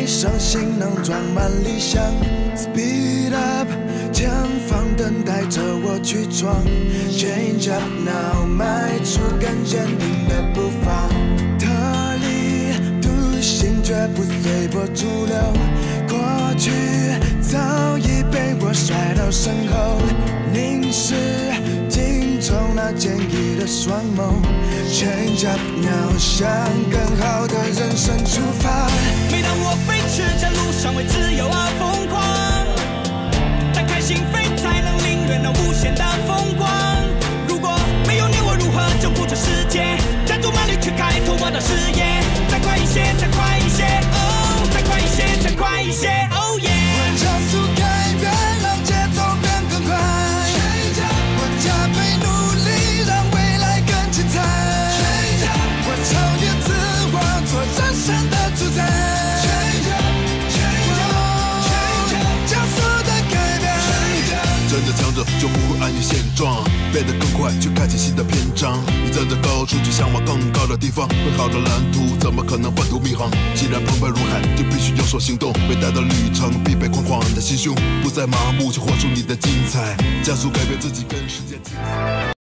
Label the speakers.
Speaker 1: 上行囊装满理想 ，Speed up， 前方等待着我去闯 ，Change up now， 迈出更坚定的步伐，特立独行，绝不随波逐流，过去早已被我甩到身后，凝视镜中那坚毅的双眸 ，Change up now， 向更好的人生出发。
Speaker 2: 每当我飞驰在路上，为自由而疯狂，打开心扉，才能领略那无限的风光。如果没有你，我如何征服这世界？加足马力去开拓我的视野，再快一些，再快一些，哦，再快一些，再快一些，哦耶！
Speaker 1: 我加速改变，让节奏变更快。我加倍努力，让未来更精彩。我超越自我，做人生的主宰。
Speaker 3: 站着强者就不会安于现状，变得更快，去开启新的篇章。你站在高处，去向往更高的地方。绘好的蓝图，怎么可能半途迷航？既然澎湃如海，就必须有所行动。伟大的旅程必备宽广的心胸，不再麻木，去活出你的精彩，加速改变自己，跟世界竞赛。